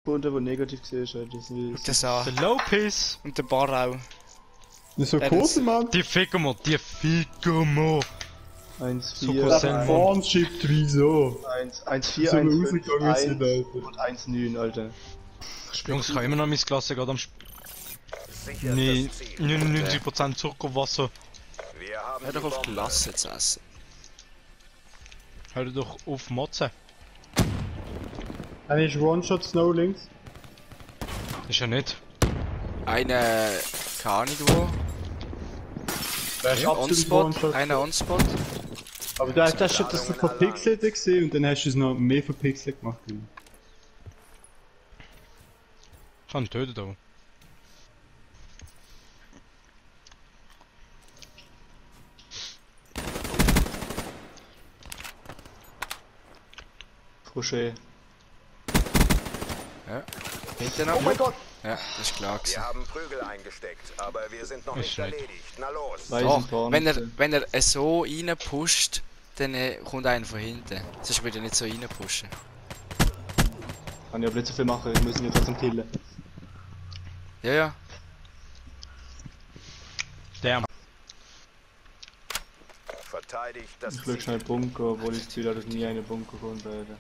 gefunden, der negativ gesehen ist. Das ist Das auch. Der Lopez! Und der Bar auch. Das ist so cool, Mann. Die ficken wir, die ficken wir! 1, So 4, groß sind wir. Vorn schiebt wieso? 1, 4, So 1, wir 5, rausgegangen 1 sind, Alter. und 1, 9, Alter. Jungs, ich habe immer noch mein Glas gerade am Sicher Nee, das Ziel. 99% Zuckerwasser. Wir haben Hör die doch auf Bombe. Glas zu essen. Hör doch auf Motze. Einer ist One-Shot Snow links. Ist ja nicht. Einer, keine Ahnung wo. Der ist absolut On-Spot, One-Shot. einer On-Spot. Aber da ist schon das verpixelt gesehen und dann hast du es noch mehr verpixelt gemacht. Ich kann ihn töten aber. Crochet. Ja. Hinten noch. Oh mein Gott! Ja, das ist klar gewesen. Wir haben Prügel eingesteckt, aber wir sind noch Ist nicht nicht. erledigt. Na los. Weiß Doch, ich gar wenn nicht. er so reinpusht, dann kommt einer von hinten. Sonst würde er nicht so reinpushen. Kann ich aber nicht so viel machen, wir müssen ja trotzdem killen. Ja, ja. Der. Verteidigt das Ich will schnell Bunker, obwohl ich das Ziel hatte, dass nie eine Bunker kommen werde.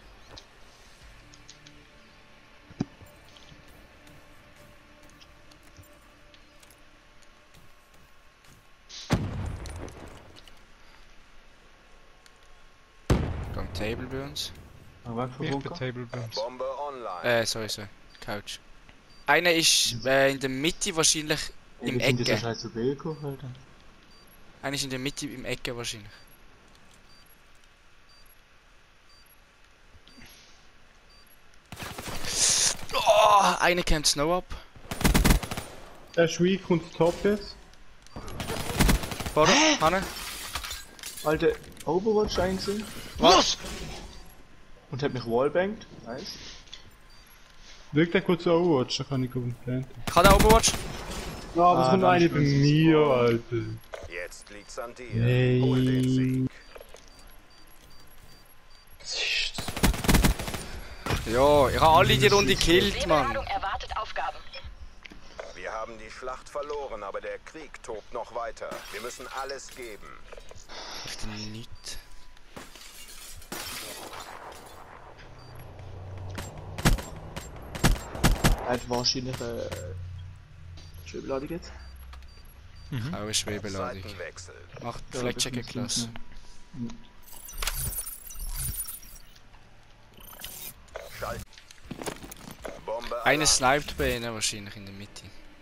Gang Table bei uns. Aber weg vom Ich bin Bunker. Table bei uns. Bombe online. Sorry. Couch. Einer ist in der Mitte wahrscheinlich im Wie sind diese Ecke. scheiße B gekommen, Alter? Einer ist in der Mitte im Ecke wahrscheinlich. Oh, einer kämpft Snow ab. Der ist weak und top jetzt. Warte, Hanne. Alter, Overwatch eingesehen Was? und hat mich wallbangt. Nice. Wirkt der kurz Overwatch, da kann ich gut planten. Kann der Overwatch? Ja, aber es Ah, kommt dann eine ist bei es mir, so. Alter. Jetzt liegt's an dir. Hey. Hol den Sieg. Was ist das? Ja, ich habe alle die Runde gekillt, Mann. Ladung erwartet Aufgaben. Wir haben die Schlacht verloren, aber der Krieg tobt noch weiter. Wir müssen alles geben. Ich denn nicht. Er hat wahrscheinlich Schwebladung jetzt. Auch eine Schwebeladung. Seitenwechsel. Macht Ja, Fleckchecker das muss klasse. Schalt. Bombe Einer Alarm. sniped bei ihnen wahrscheinlich in der Mitte.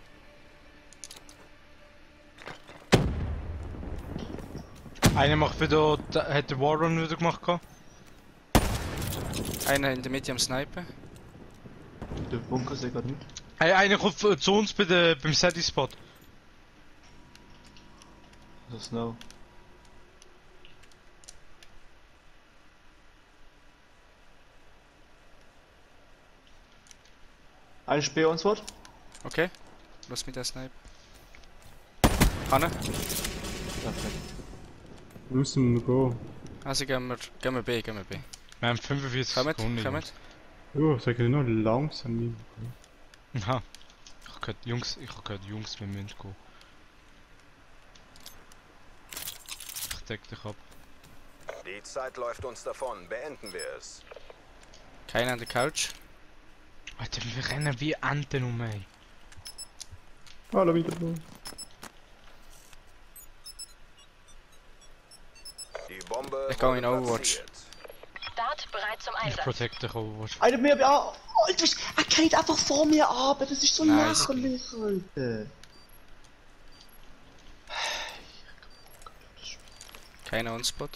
Einer macht wieder, hat der Warrun wieder gemacht gehabt. Einer in der Mitte am Snipen. Der Bunker sehe gerade nicht. Einer kommt zu uns beim Steady-Spot. Das ist Snow. Ein Speer und Sword. Okay. Los mit der Snipe. Hanne. Perfekt. Wo müssen wir gehen? Also gehen wir B. Wir haben 45 Kommt, Sekunden. kommt. Oh, sag ich nur langsam. Ja. Ich hab gehört, Jungs, wir müssen gehen. Ich deck dich ab. Die Zeit läuft uns davon. Beenden wir es. Keiner an der Couch. Alter, wir rennen wie Enten um mich. Hallo, wieder da. Die Bombe Ich gehe in wurde Overwatch. platziert. Dart bereit zum Ich Einsatz. protect dich Overwatch. Alter, mir, ja, Alter, er geht einfach vor mir ab, das ist so Nice. lächerlich, Alter. Keiner on Spot.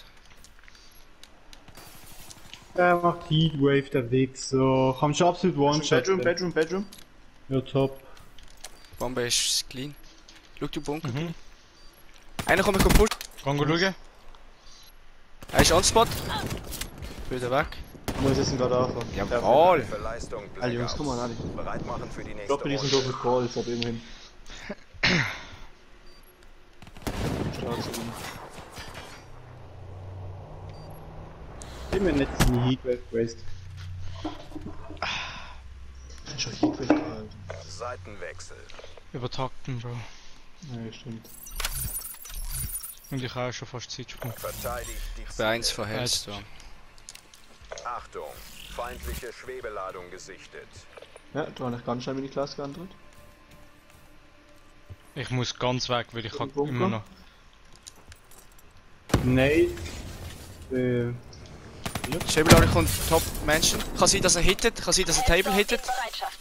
Der macht Heatwave, der Wichser. Kannst du absolut One-Shot. Bedroom. Ja, top. Bombe ist clean. Schau du Bunker. Mhm. Einer kommt kaputt. Kann ich schauen? Er ist on Spot. Wieder weg. Muss jetzt gerade anfangen. Jawohl. Für Leistung Alle Jungs, Blackout. komm mal, alle. Bereit machen für die Ich nächste glaube, die sind Runde. doch mit Calls, aber immerhin. Stark so. Gib mir nicht diesen Heatwave Waste. hat schon hingewählt gehalten. Seitenwechsel. Übertakten, Bro. Ja, stimmt. Und ich habe auch schon fast Zeitsprung. Verteidigt die Bei 1 Ziele. von Hellstorm. Achtung, feindliche Schwebeladung gesichtet. Ja, du hast ganz schnell meine Klasse geantwortet. Ich muss ganz weg, weil ich Im habe Bunker? immer noch... Nein. Schwebeladung kommt Top Menschen. Kann sein, dass er hittet, kann sein, dass er Table hittet. Bereitschaft.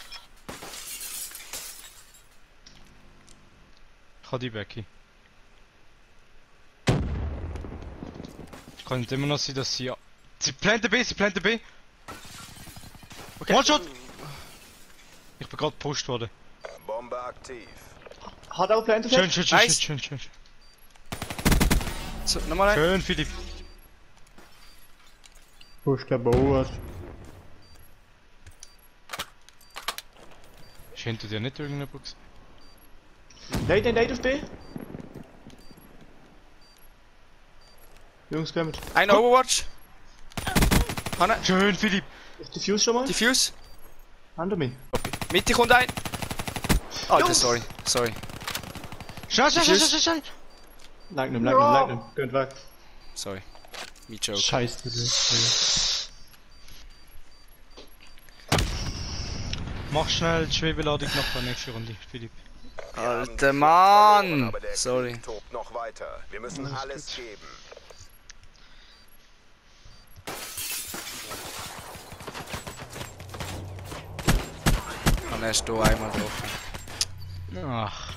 Ich habe die Becky. Kann nicht immer noch sein, dass sie... Sie planten B, sie planten B! Okay. One-Shot! Ich bin gerade gepusht worden. Bombe aktiv. Hat auch Planted? Schön, schön, schön, Nice. schön, schön, schön. So, nochmal ein. Schön, Philipp. Push kein Bauer. Ist hinter dir nicht irgendeine Box? Nein, auf B. Jungs, kommt. Ein Overwatch. Hanne, Schön, Philipp. Ich diffuse schon mal. Diffuse. Hinter mir. Mitte kommt ein. Alter, sorry. Sorry. Schnell, schnell, schnell, schnell, schnell. Lag nimm. Geht weg. Sorry. Me joke. Scheiße, du. Mach schnell die Schwebeladung nach der nächsten Runde, Philipp. Wir haben Alter die Schlacht Mann! verloren, aber der Sorry. Krieg tobt noch weiter. Wir müssen alles geben. Und er ist hier einmal drauf. Ach.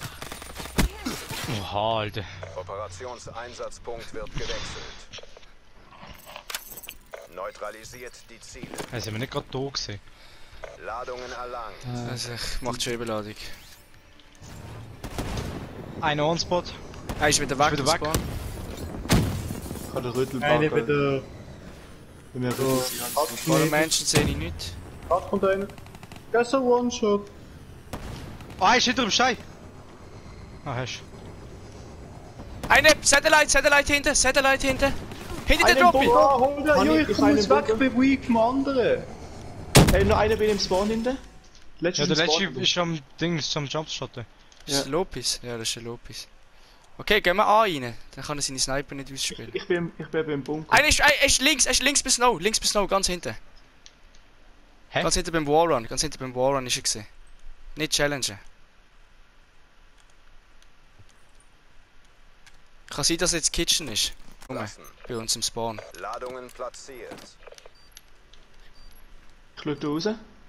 Oha, Alter. Operationseinsatzpunkt wird gewechselt. Neutralisiert die Ziele. Sind wir nicht gerade da gesehen? Ladungen erlangt. Also, ich mach die Schwebeladung. Einer On-Spot. Er ist wieder weg. Ist wieder weg. vom Spawn. Ich habe den Rüttel Eine wieder. Bei mir so. Vor den Menschen sehe ich nicht. Container. Das ist ein One-Shot. Ah, ist hinter dem Stein. Ah, hast Eine! Satellite hinten! Satellite hinten! Hinter der Droppy! Ah, hol den! Kann Jo, ich- ich ich komm eine jetzt weg, Bunker? bin weak vom anderen. Hey, noch einer bin im Spawn hinten. Ja, der letzte Spawn. ist am Ding, ist am Jumpshotten. Das ist Lopez. Ja, das ist der Lopez. Okay, gehen wir A rein. Dann kann er seine Sniper nicht ausspielen. Ich bin im Bunker. Einer ist links bis Snow. Links bis Snow, ganz hinten. Hä? Ganz hinten beim Wallrun. Ganz hinten beim Wallrun ist er gesehen. Nicht challengen. Kann sein, dass er jetzt Kitchen ist. Guck mal, Lassen. bei uns im Spawn. Ladungen platziert. Ich schau da raus.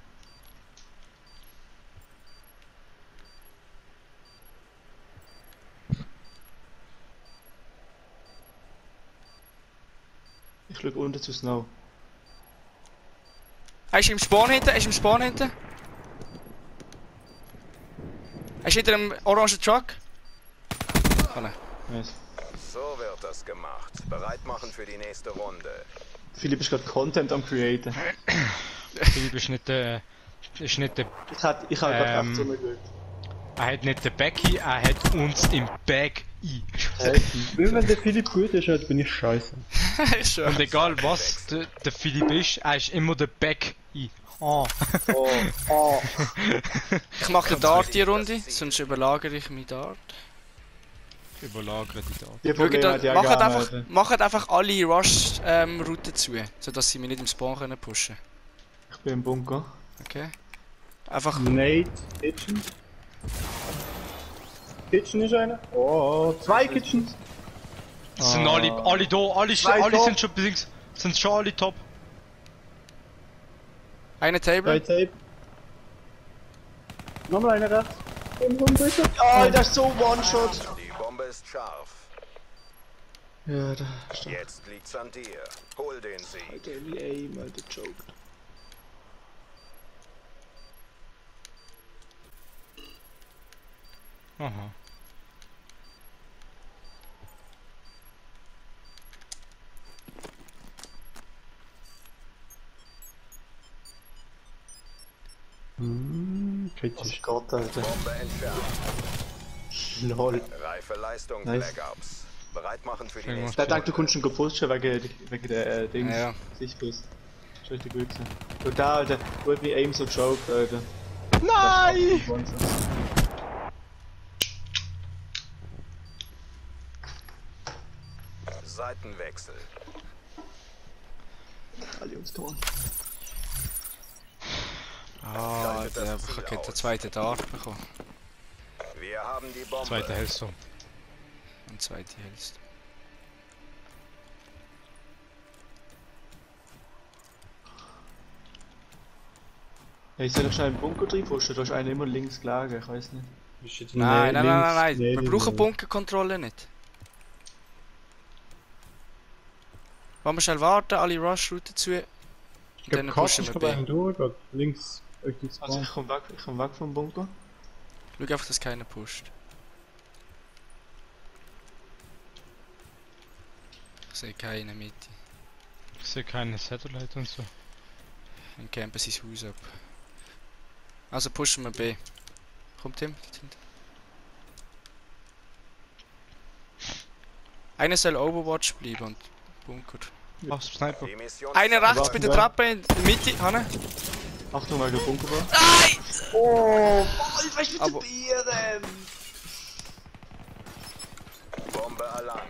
Ich schau unten zu Snow. Er ist im Spawn hinten, Er ist hinter dem orangen Truck. Kann er. Nice. So wird das gemacht. Bereit machen für die nächste Runde. Philipp ist gerade Content am Createn. Philipp ist nicht der... Ist nicht der... Ich hab gerade echt so geschaut. Er hat nicht den Becky, er hat uns im Bag ein. Wenn der Philipp gut ist, halt bin ich scheiße. Ist schon. Und egal was der Philipp ist, er ist immer der Bag ein. Ah. Ich mache den Dart die Runde, sonst überlagere ich meinen Dart. Überlagert die da. Die Schaut Probleme da, hat ja gar nicht. macht einfach alle Rush-Routen zu, sodass sie mich nicht im Spawn können pushen. Ich bin im Bunker. Okay? Einfach. Nate, Kitchen. Kitchen ist einer. Oh, zwei Kitchens. Es sind alle da, alle da. sind schon bedingt, sind schon alle top. Eine Table. Tape. Nochmal einer rechts. Ah, das ist so One-Shot! Die Bombe ist scharf. Ja, da ist Jetzt liegt's an dir. Hol den Sieg. der Aim, Alter, choked. Aha. Kritisch. Gott, Alter. Bombe entfernt. Lol. Reife Leistung, Nice. Black Ops. Bereit machen für die Schön nächste Der denkt, du kannst schon gepusht wegen der Dings. Ja. Sichtlos. richtig gut gewesen. Und da, Alter, du hast mich aim so gejoked, Alter. Nein! Seitenwechsel. Alle ums Tor. Ah, der hat den zweiten Dart bekommen. Wir haben die Bombe. Zweite Hälfte. Und zweite Hälfte. Hey, ich soll doch schnell einen Bunker drin pushen, da ist einer immer links gelegen, ich weiß nicht. Ist jetzt Nein, nein, nein, links nein, nein. Wir neben brauchen dem- Bunkerkontrolle nicht. Wollen wir schnell warten, alle Rush-Routen zu. Ich Und glaube, dann Cut pushen ist wir gerade B. einen durchgegangen. Links, Richtung Also Spawn. ich komm weg vom Bunker. Schau einfach, dass keiner pusht. Ich sehe keinen in der Mitte. Ich sehe keine Satellite und so. Dann campen sie das Haus ab. Also pushen wir B. Kommt Tim. Einer soll Overwatch bleiben und bunkert. Ach, Sniper. Die Mission Einer rechts bei der ja. Treppe in der Mitte, Hanne. Achtung, weil der Bunker war. Nein! Oh, Alter, was mit Aber- den Bieren? Bombe erlangt.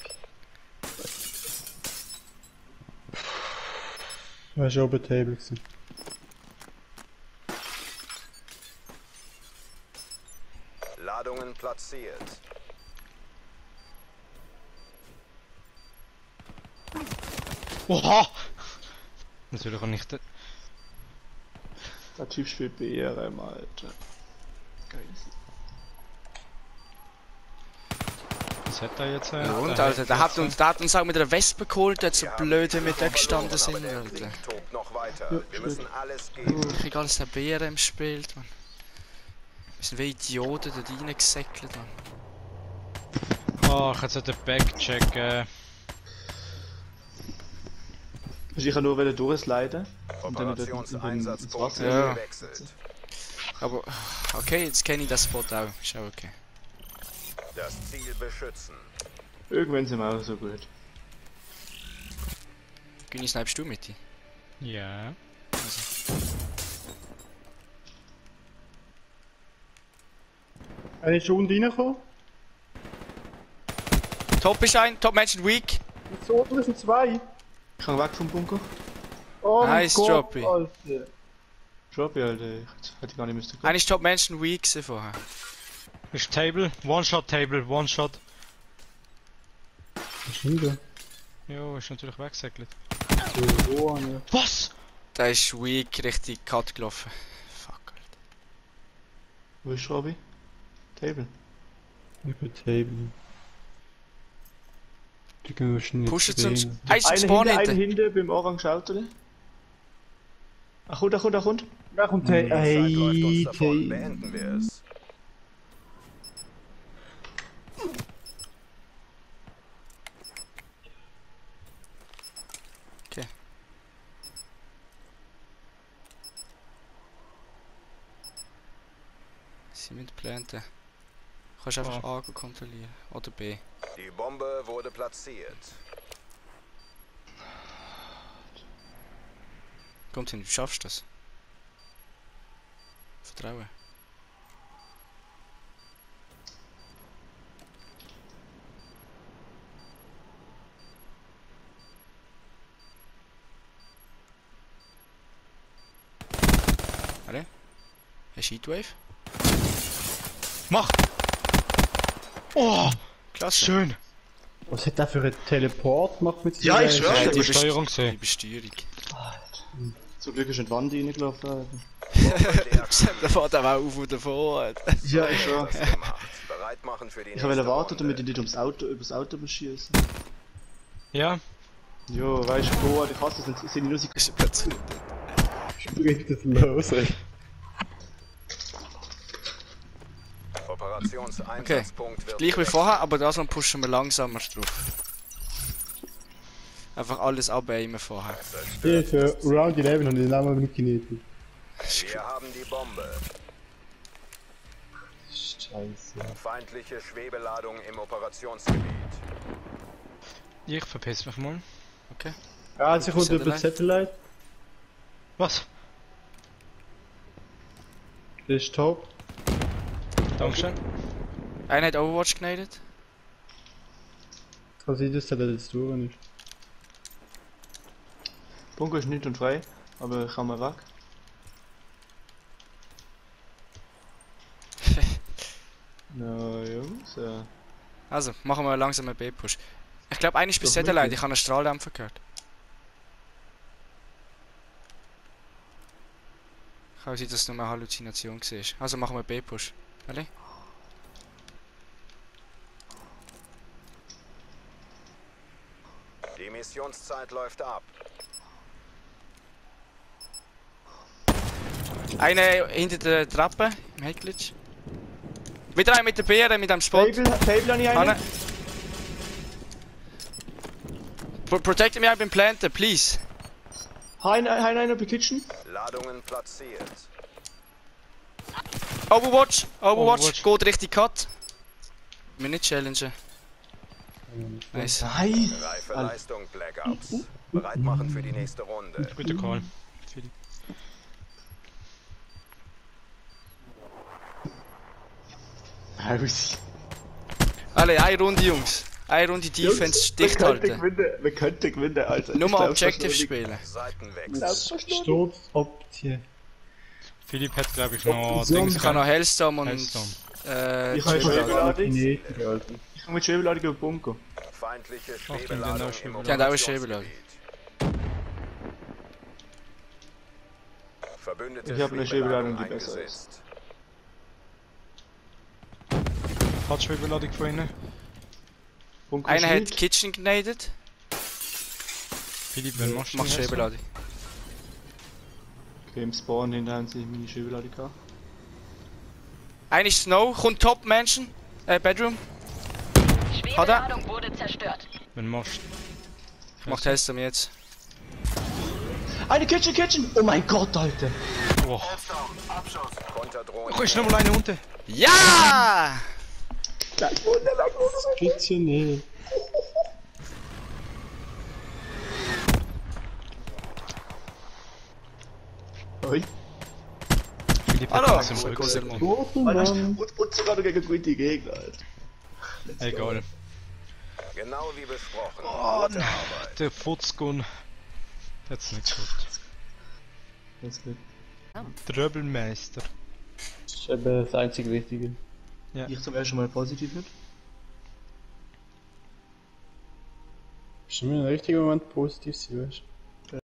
Du hast oben Table gewesen. Ladungen platziert. Oha! Natürlich auch nicht. Der Typ spielt BRM, Alter. Geil. Was hat er jetzt? Ja, und Alter, der hat uns auch mit einer Wespe geholt, der hat so blöd, wie wir da gestanden sind, Der Alter. Krieg tobt noch weiter. Wir müssen alles geben. Ich krieg alles der BRM spielt, man. Wir sind wie Idioten dort reingesäckelt, man. Oh, ich hätte den Backcheck. Also ich kann nur durchsliden. Und dann ins Operationseinsatzpunkt Wasser. Ja. gewechselt. Aber, okay, jetzt kenne ich das Spot auch. Ist auch okay. Das Ziel beschützen. Irgendwann sind wir auch so gut. Günni, snipest du mit dir? Ja. Einer ist schon unten reingekommen. Top ist ein, Top Menschen weak. Jetzt oben sind zwei. Ich kann weg vom Bunker. Oh mein Nice, Gott, Droppy. Alter. Drop ja, Alter. Ich hätte gar nicht müssen kommen. Einer ist Top Menschen weak gewesen vorher. Ist Table. One-Shot Table. One-Shot. Was ist denn da? Jo, ist natürlich weggesäckelt. So, wo an, ja. Was? Der ist weak Richtung Cut gelaufen. Fuck, Alter. Wo ist Robby? Table. Über Table. Die können wir schnell Pushen sie uns. drehen. Einer ist Einer Spawn hinten, einer hinten. hinten beim orange Auto. Ach, kommt. Ja, kommt Die Zeit läuft uns hey, davon. hey. Beenden wir es. Okay. Sie mit Planten. Kannst einfach A kontrollieren. Oder B. Die Bombe wurde platziert. Kommt hin, du schaffst das. Vertrauen. Warte. Hast du Heatwave? Mach! Oh! Klasse. Schön! Was hat der für einen Teleport gemacht mit Ja, ich seinem- schwör. Die Übersteuerung Die gesehen. Besteuerung. Zum Glück ist in die Wand reingelaufen, Alter. Der fährt aber auf und davor. Alter. Ja, ich schwör. Das gemacht. Bereit machen für die Ich wollte nächste warten, Runde. damit ich nicht übers Auto beschießen. Ja? Jo, weißt du, wo, ich hasse es, sind nur Ist plötzlich. Bringt das los, ey. Operationseinsatzpunkt wird Gleich wie gewechselt. vorher, aber das mal pushen wir langsamer drauf. Einfach alles abaimen vorher. Hier für Round 11 und den Namen mitgenietet. Wir haben die Bombe. Scheiße. Feindliche Schwebeladung im Operationsgebiet. Ich verpiss mich mal. Okay. Ja, sie kommt über Satellite. Satellite. Was? Der ist top. Dankeschön. Einer hat Overwatch genadet. Kann sein, dass der jetzt durch ist. Bunker ist nicht und frei, aber ich kann mal weg. Na Jungs, Also, machen wir langsam einen B-Push. Ich glaube, einer ist bei Doch Satellite, wirklich? ich habe einen Strahldämpfer gehört. Kann sein, dass es nur eine Halluzination war. Also machen wir B-Push. Alle? Die Missionszeit läuft ab. Einer hinter der Treppe, im Heckglitch. Wieder einer mit der Beere, mit dem Spot. Fable habe ich einen. Hanne. Protect me, ich bin planten, please. Einer bei Kitchen. Ladungen platziert. Overwatch, Overwatch. geht richtig Cut. Wir nicht challengen. Nice. Nein! Reife Leistung, Black Ops. Bereit machen für die nächste Runde. Guter Call. Philipp. Haus. Alle, eine Runde, Jungs. Eine Runde Defense dicht halten. Wir könnten gewinnen, Alter. Nur mal Objective spielen. Seitenwechsel. Sturzoptie. Philipp hat glaube ich noch Option. Dings Ich habe noch Hellstorm und Hellstorm. Ich habe Schwebeladung. Nee, Ich komme mit Schwebeladung über Bunker. Feindliche den Schwebeladung auch im Die haben auch eine Operationsgebiet. Verbündete Ich habe eine Schwebeladung, die eingesetzt. besser ist. Hat Schwebeladung von innen. Bunker Einer ist hat nicht. Kitchen genadet. Philipp, wer machst du Macht denn jetzt? Schwebeladung. Okay, im Spawn hinten haben sie meine Schwebeladung gehabt. Einer ist Snow, kommt Top Mansion. Bedroom. Hat er? Schwebeladung wurde zerstört. Wer machst Macht Hellstorm jetzt. Eine Kitchen! Oh mein Gott, Alter! du? Oh, Konterdrohnen. oh ist noch mal einer unten. Ja! Bitte nicht. Oi. Philipp Hallo. hat zum Rücksetzen. Und sogar noch gegen gute Gegner, Alter. Egal. Genau wie besprochen. Oh, der Futzgun. Hat's nicht gut. Das ist gut. Tröbelmeister. Das ist eben das einzig Wichtige. Ja. Ich zum ersten Mal positiv nicht. Ist schon mal ein richtiger Moment positiv sein, weißt du?